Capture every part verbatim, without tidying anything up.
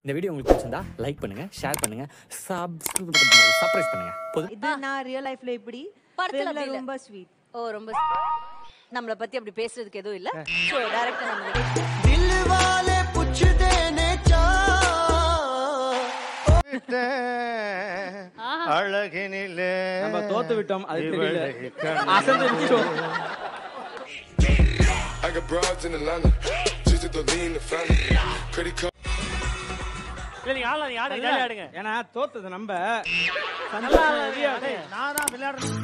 இந்த வீடியோ உங்களுக்கு பிடிச்சிருந்தா லைக் பண்ணுங்க, ஷேர் பண்ணுங்க, சப்ஸ்கிரைப் பண்ணுங்க. போதும். இது நான் ரியல் லைஃப்ல இப்படி படத்துல ரொம்ப ஸ்வீட். ஓ ரொம்ப நம்மள பத்தி அப்படி பேசுறதுக்கு எதுவும் இல்ல. சோ டைரக்டா நம்ம दिल वाले पूछते ने चा அழகினிலே நம்ம தோத்து விட்டோம். அது தெரியல. அசந்து நிச்சோம். I got broads in Atlanta, just to lean the family. Credit card. இல்ல நீங்க ஆளா நீங்க ஆடுங்க, ஜாலியா ஆடுங்க. ஏனா தோத்தது நம்ம. நல்லா ஆடுங்க. நான் தான் விளையாடுறேன்.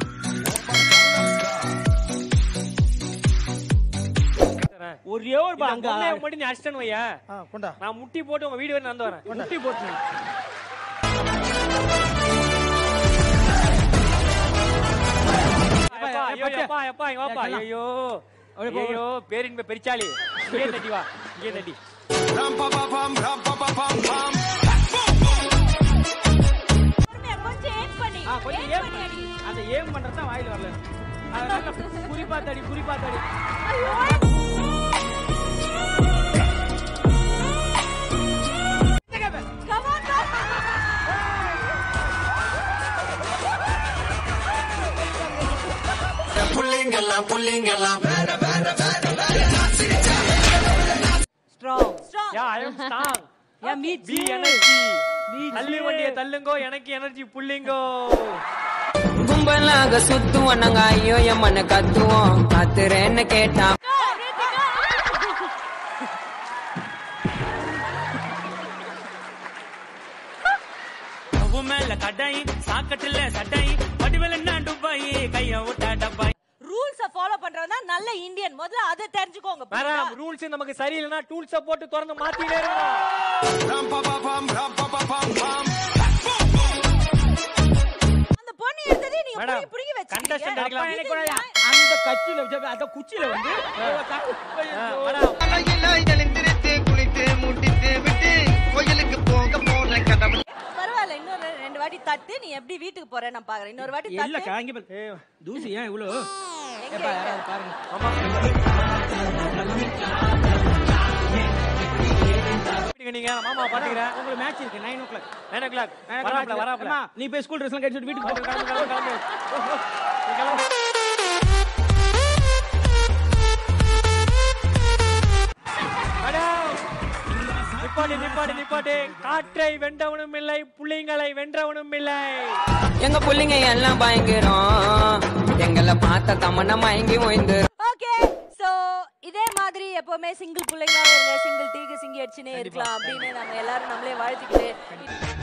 ஒரே ஒரு பா அங்க முடி நீ அடிச்சன் வையா. கொண்டா. நான் முட்டி போட்டு உங்க வீடு வந்து வந்து வரேன். முட்டி போட்டு. அப்பா ஐயோ அப்பா அப்பா இங்க வாப்பா. ஐயோ. ஐயோ பேரின்ப பெரிச்சாலி. இங்கே தட்டி வா. இங்கே தட்டி. ram pa pa pam ram pa pa pam pam கொஞ்சம் ஏம் பண்ணி ஆ கொஞ்சம் ஏம் பண்ணி அந்த ஏம் பண்றது தான் வாயில வரல. அதனால குறிப்பா தடி குறிப்பா தடி. ஐயோ கம் ஆன் புள்ளிங்கெல்லா புள்ளிங்கெல்லா வேற வேற வேற strong. Strong. Yeah I am strong. Yeah me be energy. தள்ளி வண்டியை தள்ளுங்கோ, எனக்கு எனர்ஜி புள்ளிங்கோ. கும்பலாக சுத்துவோம் நாங்க, ஐயோ எம்மன கத்துவோம், காத்துறேன்னு கேட்டா மேல கடாய் சாக்கட்டுல சட்டாய் வடிவல டுபாய் கைய விட்டா டப்பாய். ரூல்ஸ் ஃபாலோ பண்றவங்க தான் நல்ல இந்தியன். முதல்ல அதை தெரிஞ்சுக்கோங்க. மேடம் ரூல்ஸ் நமக்கு சரியில்லைனா டூல்ஸ போட்டு திறந்து மாத்திட்டே இருக்கணும். ram pa pa pam ram pa pa pam pam அந்த பொண்ணு எடுத்ததே நீங்க புடி புடிங்க contestant வெச்சீங்க. எடுக்கலாம். இது நியாயம். அந்த கட்சியில வச்ச அந்த குச்சியில வந்து மேடம் அழகிலாய் எழுந்திருத்து குளித்து முட்டித்து விட்டு கோயிலுக்கு போக போற கடவுள் பரவாயில்ல, இன்னொரு ரெண்டு வாட்டி தட்டு. நீ எப்படி வீட்டுக்கு போற நான் பாக்குறேன். இன்னொரு வாட்டி இல்ல தட்டு. காங்கி தூசி ஏன் இவ்வளவு எங்க, ஏப்பா எங்க? யாராவது பாருங்க. நீங்க மாமா பாத்துக்கிறேன். உங்களுக்கு மேட்ச் இருக்கு nine o'clock nine o'clock வராப்ல வராப்ல. நீ போய் ஸ்கூல் ட்ரெஸ் எல்லாம் கட்டிட்டு வீட்டுக்கு போ. கிளம்பு கிளம்பு கிளம்பு. நீ கிளம்பு. மேடம் நிப்பாட்டி நிப்பாட்டி நிப்பாட்டி. காற்றை வென்றவனும் இல்லை, புள்ளிங்களை வென்றவனும் இல்லை. எங்க புள்ளிங்க எல்லாம் பயங்கரம், எங்களை பார்த்த தமன்னா மயங்கி ஓய்ந்து. ஓகே சோ இதே மாதிரி எப்பவுமே சிங்கிள் பிள்ளைங்களா இருங்க, சிங்கிள் டீக்கு சிங்கி அடிச்சுனே இருக்கலாம் அப்படின்னு நம்ம எல்லாரும் நம்மளே வாழ்த்துக்கிட்டு